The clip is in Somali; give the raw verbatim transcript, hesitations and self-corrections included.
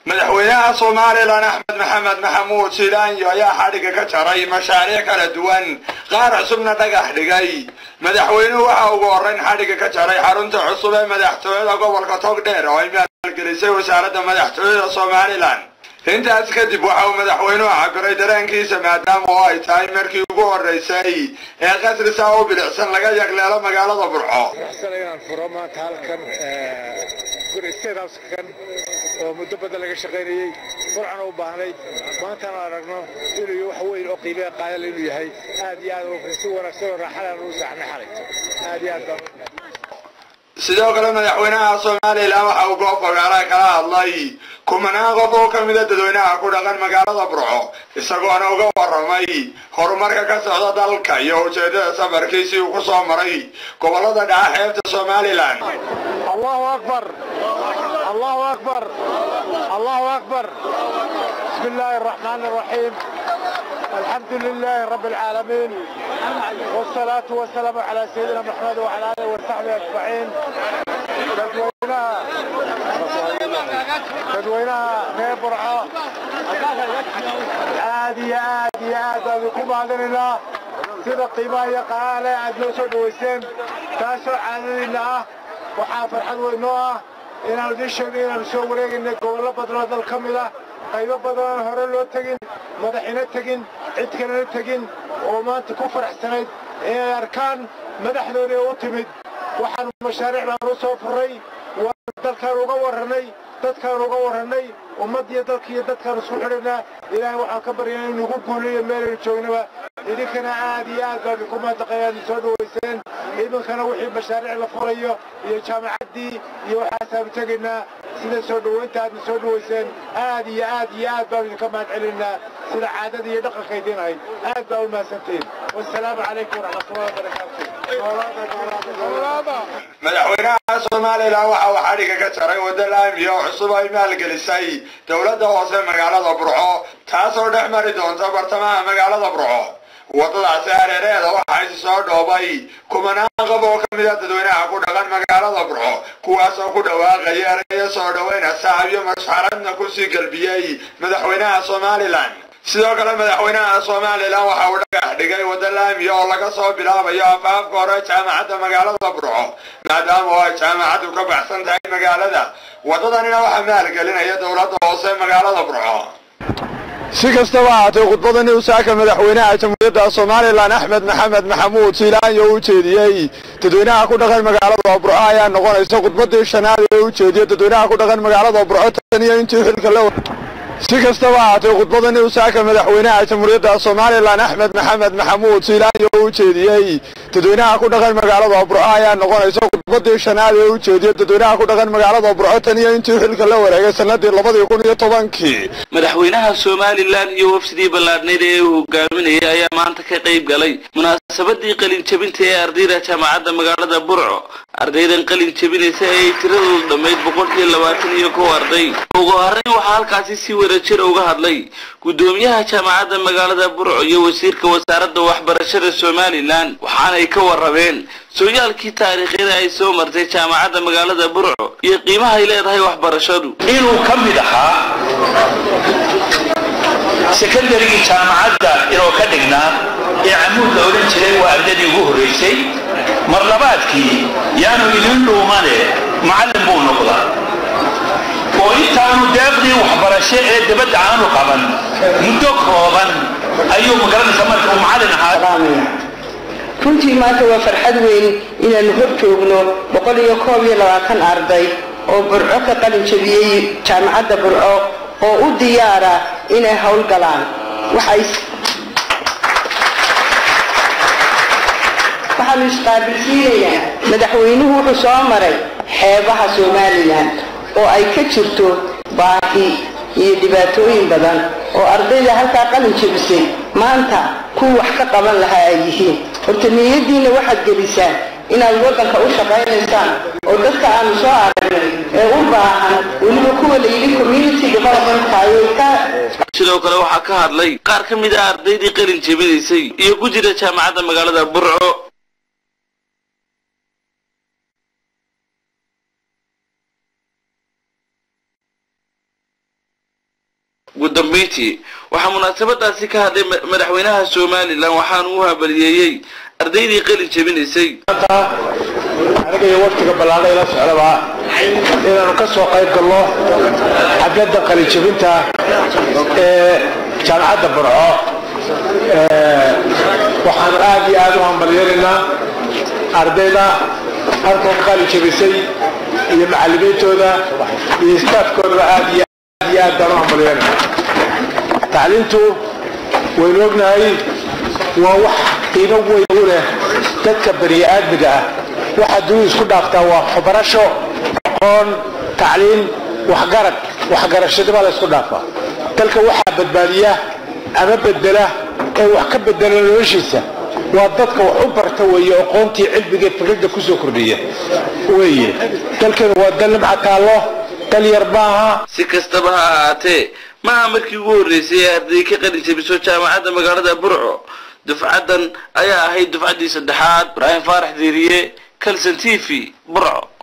madaxweynaha Soomaaliland Axmed Maxamed Maxamuud Silaanyo ayaa xadhiga ka jaray mashaariic kala duwan qaar cusubna dhagax dhigay madaxweynuhu waxa uu horeyn xadhiga ka jaray xarunta cusub ee madaxtooyada gobolka Togdheer oo ay maalgelisay wasaaradda madaxtooyada Soomaaliland intaas kadib waxa uu madaxweynuhu cabiray dareenkiisa maadaama oo ay tahay markii ugu horeysay ee qasri saa u bilicsan laga yagleelo magaalada Burco oo muddo badan laga shaqeynayay burcana u baahnay maanta aan aragno inuu wax weyn oo qiimeeya qaadal inuu yahay aad iyo aad oo si wanaagsan oo raaxada u saxnay xalay aad iyo aad sidoo kale madaxweynaha Soomaaliland waxa uu goob fagaara kala hadlay kumanaan qof oo kamid ah dadweynaha ku dhaqan magaalada Burco isagoona uga waramay horumarka ka socda dalka iyo ujeedada safarkiisii uu ku soo maray gobolada dhaca xeebta Soomaaliland. Allahu akbar الله أكبر الله أكبر بسم الله الرحمن الرحيم الحمد لله رب العالمين والصلاة والسلام على سيدنا محمد وعلى آله وصحبه أجمعين تدوينها تدوينها من برعة عادي عادي عادي بكم هذا الله سيدة قيمة يقال عدلو سدويسين تاسو عادلنا وحافر حدوينوها inaan idin sheegay inaan soo wareegnay gobollo badan oo dalka mid ah qaybo badan oo hore loo tagin madaxina tagin cid kalena tagin oo maanta ku faraxsanayd inay arkaan madaxdooda u timid waxaan mashaariic baan u soo furay dalkaan uga warranay dadkaan uga warranay ummad iyo dalka iyo dadkaan isku xidhinaa ilaahay waxaan ka baryaa inuu nagu guuliyo meelaynu joognaba idinkana aad iyo aad baan ku maadaqayaan soo dhaweyseen idinkana wixii mashaariic la furayo iyo jaamacaddii iyo waxaasaan tegaynaa sida soo dhaweynta aad soo dhaweyseen aad iyo aad iyo aad baan idinka mahad celinaa sida caadada iyo dhaqanka idin ahayd aad baa u mahadsantiin wassalaamu calaykum waraxmatullahi wabarakaatu madaxweynaha Soomaaliland waxa uu xadhiga ka jaray waddo laami oo cusub ay maalgelisay dowladda hoose magaalada Burco taasoo dhex mari doonta bartamaha magaalada Burco wadadaasi hareeraheeda waxay soo dhoobay kumanaan qof oo kamid ah dadweynaha ku dhaqan magaalada Burco kuwaas oo ku dhawaaqaya eraya soo dhaweyn saaxiibyo mashaariicna ku sii galbiyay madaxweynaha Soomaaliland sidoo kale madaxweynaha Soomaaliland waxa uu dhagax dhigay waddo laami oo laga soo bilaabayo afaafka hore jaamacadda magaalada Burco maadaama ay jaamacaddu ka baxsan tahay magaalada waddadanina waxa maalgelinaya dowladda hoose magaalada Burco si kastaba ahaatee khudbadani uu saaka madaxweynaha jamhuuriyadda Soomaaliland Axmed Maxamed Maxamuud Silaanyo u jeediyay dadweynaha ku dhaqan magaalada Burco ayaa noqonaysa khudbadii shanaad ee uu jeediyay dadweynaha ku dhaqan magaalada Burco tan iyo intii xilka la si kastaba ahaatee khudbadani uu saaka madaxweynaha jamhuuriyadda Soomaaliland Axmed Maxamed Maxamuud Silaanyo u jeediyay dadweynaha ku dhaqan magaalada Burco ayaa noqonaysa khudbadii shanaad ee uu jeediyay dadweynaha ku dhaqan magaalada Burco tan iyo intii xilka la wareegay sanadii labadii kun iyo tobankii madaxweynaha Soomaaliland iyo wafdii ballaadhneed ee uu hogaaminayay ayaa maanta ka qayb galay munaasabadii qalin jabinta ee ardayda jaamacadda magaalada Burco ardaydan qalin jabinaysa ay tiradoodu dhammayd boqol iyo labaatan iyo kow arday ugu horeyn waxa halkaasi si wadajir uga hadlay gudoomiyaha jaamacadda magaalada Burco iyo wasiirka wasaaradda waxbarashada Soomaaliland waxaana ay ka warrameen sooyaalkii taariikhiga ay soo martay jaamacadda magaalada Burco iyo qiimaha ay leedahay waxbarashadu inuu ka mid ahaa secondary jaamacadda inuu ka dhignaa ee camuud la oran jiray waa ardaydii ugu horeysay mar labaadkii yaanu idin dhuumane macallin buu noqdaa oo intaanu deeqdii waxbarasho ee dibadda aanu qaban muddo kooban ayuu magaranaysaa marka uu macallin ahaa runtii maanta waa farxad weyn inaanu hor joogno boqol iyo koob iyo labaatan arday oo Burco ka qalin jabiyey jaamacadda Burco oo u diyaara inay hawl galaan waxay waxaan isqaabilsiinayaa madaxweynuhu wuxuu soo maray xeebaha Soomaaliland oo ay ka jirto baahi iyo dhibaatooyin badan oo ardayda halkaa qalin jabisay maanta ku wax ka qaban lahaa ay yihiin horta niyadiina waxaad gelisaan inaad waddanka u shaqaynaysaan oo dadka aanu soo aragnay ee u baahan weliba kuwa la yidhi community development ayay ka sidoo kale waxaa ka hadlay qaar ka mid ah ardaydii qalin jabinaysay iyo ku jira jaamacadda magaalada Burco ugu dambeyntii waxaa munaasabadaasi ka hadlay madaxweynaha Somaliland waxaana uu habalyeeyay ardaydii qalin jabinaysay anaga iyo waqtiga ballaaday la socdaba inaanu ka soo qayb galno xafladda qalin jabinta ee jaamacadda Burco waxaan aad iyo aad u hambalyeeynaa ardayda halkan qalin jabisay iyo macallimiintooda iyo staafkooda aad iyo aad u hambalyeeynaa tacliintu waynu ognahay waa wax qiimo weyn u leh dadka bani'aadmiga ah waxa duu isku dhaaftaa waa xabarasho aqoon tacliin waxgarad waxgarashada la isku dhaafaa dalka waxa badbaadiya ama bedela ee wax ka bedela noloshiisa waa dadka wax u barta weeyo aqoontii cilmiga fikirka ku soo kordhiya weeye dalkan waa dal mactaalo dal yar baaha si kastaba ha ahaatee ma markii ugu horeysay arday ka qalin jabiso jaamacadda magaalada Burco dufcadan ayaa ahayd dufcadii saddexaad Ibrahim Faarax Diiriye Kalsan T V Burco.